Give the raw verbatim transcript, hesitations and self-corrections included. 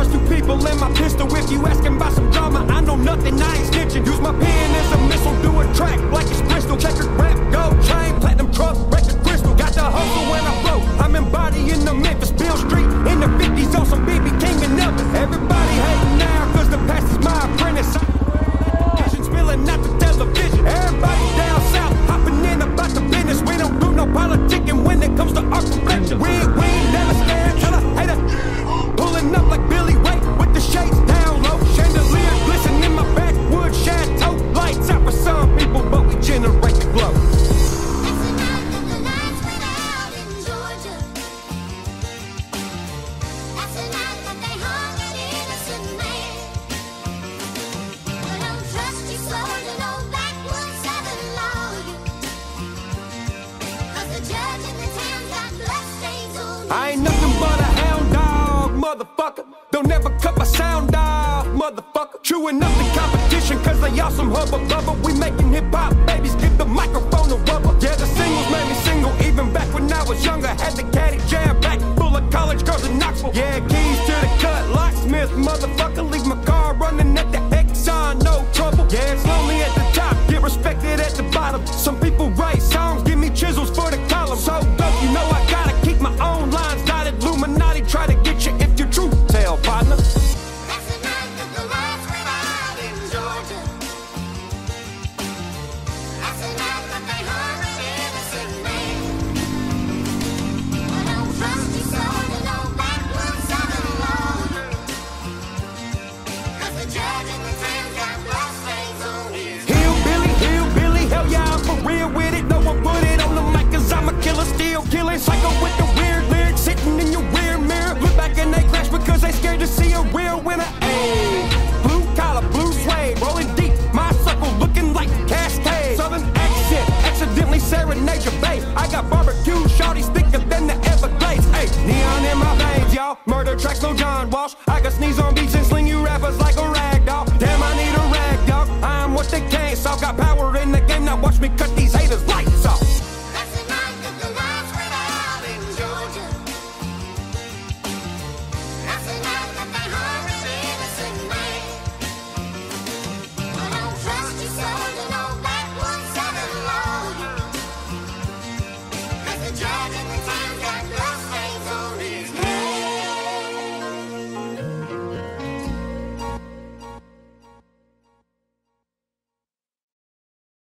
trust two people and my pistol. If you asking about some drama, I know nothing, I ain't snitching. Use my pen as a missile, do a track like it's Bristol. Checker rap, gold chain, platinum truck, record crystal. Got the hustle when I flow. I'm embodying the Memphis, Bill Street in the fifties on some B B King and Elvis. Everybody hating now cause the past is my apprentice. Vision spilling out the television. Everybody down south hopping in about the business. We don't do no politicking when it comes to our complexion. We ain't, we ain't never scared, tell a hater. Pulling up like Billy Ray with the shades down low. Chandelier glisten in my backwood chateau. Lights out for some people, but we generate the glow. I ain't nothing but a hound dog, motherfucker. Don't ever cut my sound off, motherfucker. Chewing up the competition cause they awesome hubba bubba. We making hip hop babies, give the microphone a rubber. Yeah, the